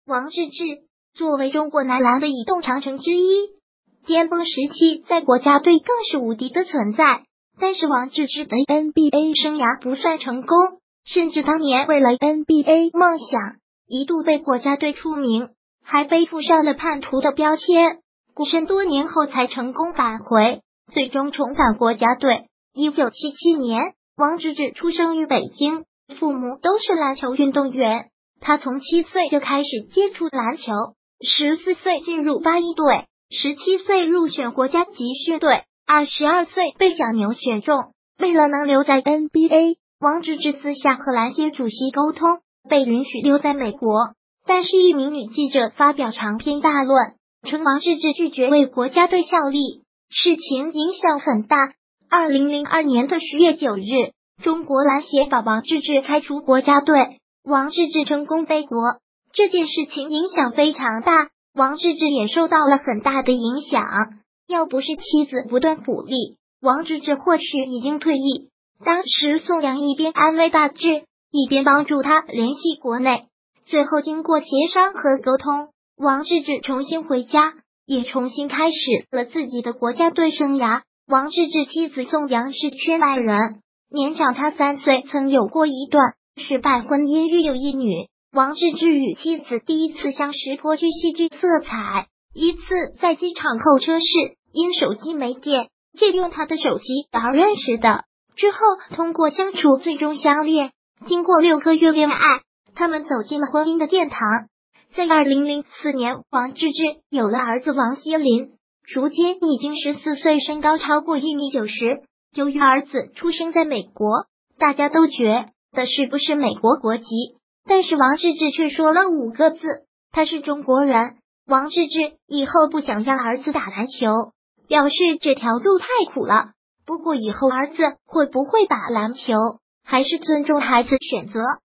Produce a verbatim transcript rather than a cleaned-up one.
王治郅作为中国男篮的移动长城之一，巅峰时期在国家队更是无敌的存在。但是王治郅的 N B A 生涯不算成功，甚至当年为了 N B A 梦想一度被国家队除名，还背负上了叛徒的标签。孤身多年后才成功返回，最终重返国家队。一九七七年，王治郅出生于北京，父母都是篮球运动员。他从七岁就开始接触篮球，十四岁进入八一队，十七岁入选国家集训队，二十二岁被小牛选中。为了能留在 N B A， 王治郅私下和篮协主席沟通，被允许留在美国。但是一名女记者发表长篇大论，称王治郅拒绝为国家队效力，事情影响很大。二零零二年的十月九日，中国篮协把王治郅开除国家队，王治郅成功回国。这件事情影响非常大，王治郅也受到了很大的影响。要不是妻子不断鼓励，王治郅或许已经退役。当时宋良一边安慰大郅，一边帮助他联系国内。最后经过协商和沟通，王治郅重新回家，也重新开始了自己的国家队生涯。王治郅妻子宋阳是圈外人，年长他三岁，曾有过一段失败婚姻，育有一女。王治郅与妻子第一次相识颇具戏剧色彩，一次在机场候车室，因手机没电，借用他的手机而认识的。之后通过相处最终相恋，经过六个月恋爱，他们走进了婚姻的殿堂。在二零零四年，王治郅有了儿子王锡林，如今已经十四岁，身高超过一米九十。由于儿子出生在美国，大家都觉得是不是美国国籍，但是王治郅却说了五个字，他是中国人。王治郅以后不想让儿子打篮球，表示这条路太苦了，不过以后儿子会不会打篮球，还是尊重孩子选择。